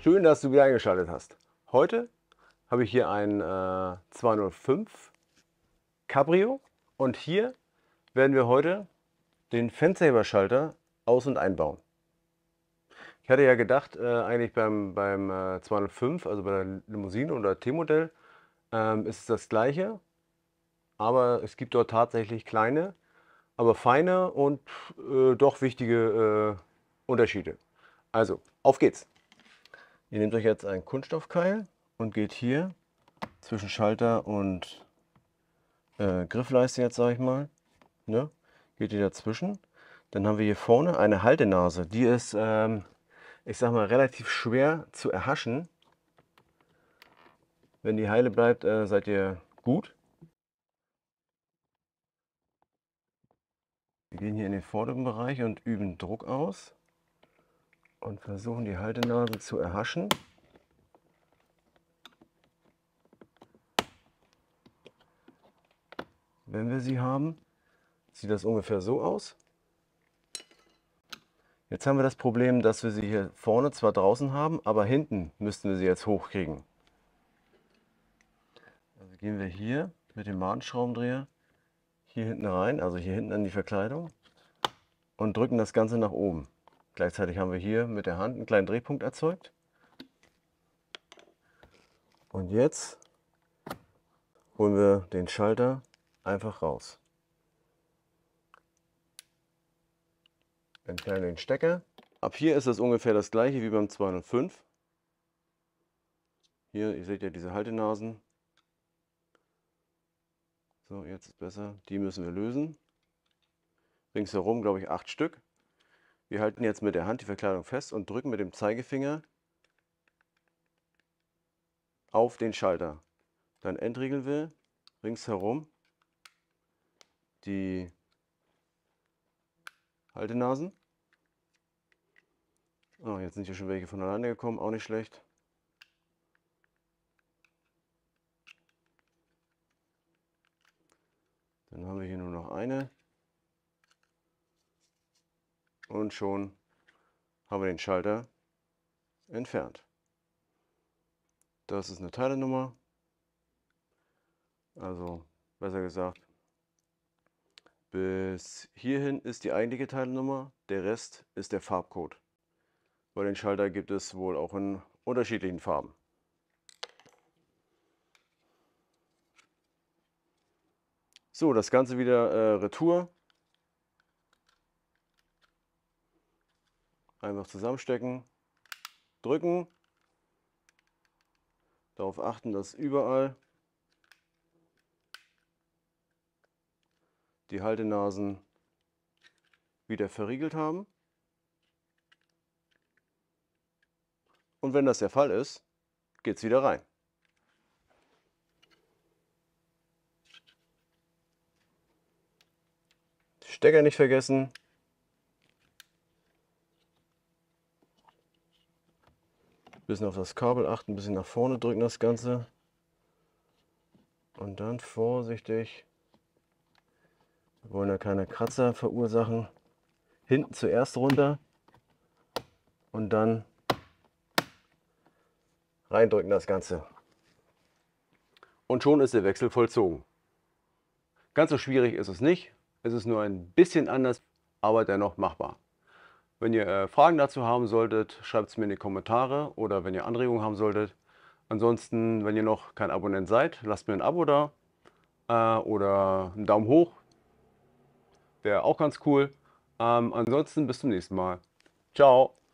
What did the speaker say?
Schön, dass du wieder eingeschaltet hast. Heute habe ich hier ein 205 Cabrio und hier werden wir heute den Fensterheberschalter aus- und einbauen. Ich hatte ja gedacht, eigentlich beim 205, also bei der Limousine oder T-Modell, ist es das gleiche, aber es gibt dort tatsächlich kleine, aber feine und doch wichtige Unterschiede. Also, auf geht's! Ihr nehmt euch jetzt einen Kunststoffkeil und geht hier zwischen Schalter und Griffleiste jetzt, sage ich mal, ne? Geht ihr dazwischen. Dann haben wir hier vorne eine Haltenase. Die ist, ich sag mal, relativ schwer zu erhaschen. Wenn die heile bleibt, seid ihr gut. Wir gehen hier in den vorderen Bereich und üben Druck aus und versuchen die Haltenase zu erhaschen. Wenn wir sie haben, sieht das ungefähr so aus. Jetzt haben wir das Problem, dass wir sie hier vorne zwar draußen haben, aber hinten müssten wir sie jetzt hochkriegen. Also gehen wir hier mit dem Madenschraubendreher hier hinten rein, also hier hinten an die Verkleidung und drücken das Ganze nach oben. Gleichzeitig haben wir hier mit der Hand einen kleinen Drehpunkt erzeugt. Und jetzt holen wir den Schalter einfach raus. Entfernen den Stecker. Ab hier ist es ungefähr das gleiche wie beim 205. Hier, ihr seht ja diese Haltenasen. So, jetzt ist besser. Die müssen wir lösen. Ringsherum, glaube ich, 8 Stück. Wir halten jetzt mit der Hand die Verkleidung fest und drücken mit dem Zeigefinger auf den Schalter. Dann entriegeln wir ringsherum die Haltenasen. Oh, jetzt sind hier schon welche von alleine gekommen, auch nicht schlecht. Dann haben wir hier nur noch eine. Und schon haben wir den Schalter entfernt. Das ist eine Teilenummer. Also besser gesagt, bis hierhin ist die eigentliche Teilenummer. Der Rest ist der Farbcode. Weil den Schalter gibt es wohl auch in unterschiedlichen Farben. So, das Ganze wieder Retour. Einfach zusammenstecken, drücken. Darauf achten, dass überall die Haltenasen wieder verriegelt haben. Und wenn das der Fall ist, geht es wieder rein. Stecker nicht vergessen. Bisschen auf das Kabel achten, ein bisschen nach vorne drücken das Ganze. Und dann vorsichtig, wir wollen ja keine Kratzer verursachen, hinten zuerst runter und dann reindrücken das Ganze. Und schon ist der Wechsel vollzogen. Ganz so schwierig ist es nicht, es ist nur ein bisschen anders, aber dennoch machbar. Wenn ihr Fragen dazu haben solltet, schreibt es mir in die Kommentare oder wenn ihr Anregungen haben solltet. Ansonsten, wenn ihr noch kein Abonnent seid, lasst mir ein Abo da oder einen Daumen hoch. Wäre auch ganz cool. Ansonsten bis zum nächsten Mal. Ciao.